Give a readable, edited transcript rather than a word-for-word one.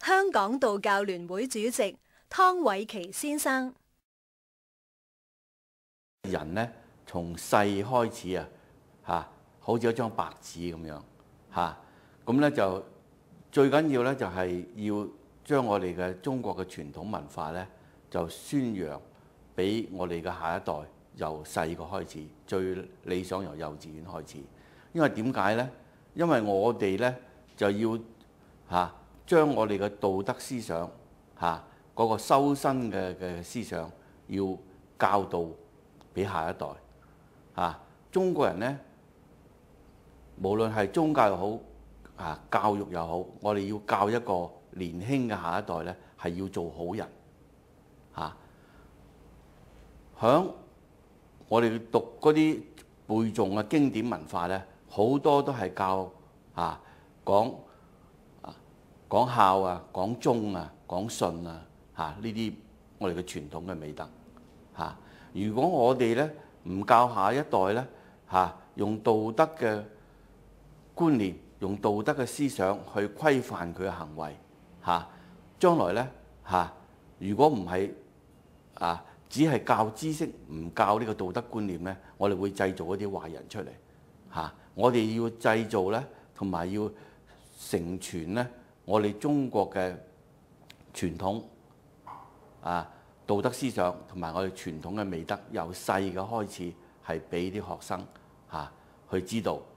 香港道教聯會主席湯偉祺先生。 人呢，從細開始好似一張白紙咁樣咁咧就最緊要咧就係要將我哋嘅中國嘅傳統文化咧就宣揚俾我哋嘅下一代，由細個開始，最理想由幼稚園開始。因為點解呢？因為我哋咧就要將我哋嘅道德思想嗰個修身嘅思想要教導俾下一代中國人呢，無論係宗教又好教育又好，我哋要教一個年輕嘅下一代呢，係要做好人響我哋讀嗰啲背誦嘅經典文化呢，好多都係教講孝講忠講信呢啲我哋嘅傳統嘅美德如果我哋呢唔教下一代呢用道德嘅觀念，用道德嘅思想去規範佢嘅行為將來呢如果唔係只係教知識，唔教呢個道德觀念呢，我哋會製造一啲壞人出嚟我哋要製造呢，同埋要承傳呢我哋中國嘅傳統道德思想同埋我哋傳統嘅美德，由細嘅開始係俾啲學生去知道。